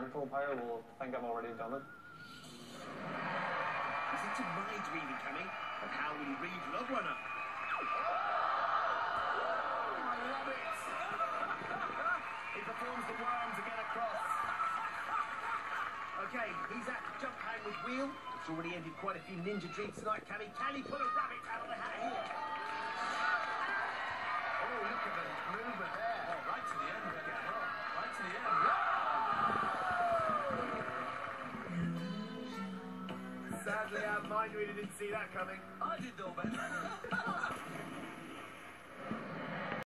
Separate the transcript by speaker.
Speaker 1: Liverpool player will think I've already done it.
Speaker 2: Is it to ride really, Cammy? And how will he read Love Runner?
Speaker 3: I love it! He performs the worm to get across.
Speaker 2: Okay, he's at jump hang with Wheel. It's already ended quite a few ninja dreams tonight, Cammy. Can he pull a rabbit out of the hat here?
Speaker 3: Oh, look at the movement there.
Speaker 4: Oh, right to the end, Becky. Right to the end.
Speaker 2: Sadly, our mind reader didn't see that coming.
Speaker 4: I did though, Ben.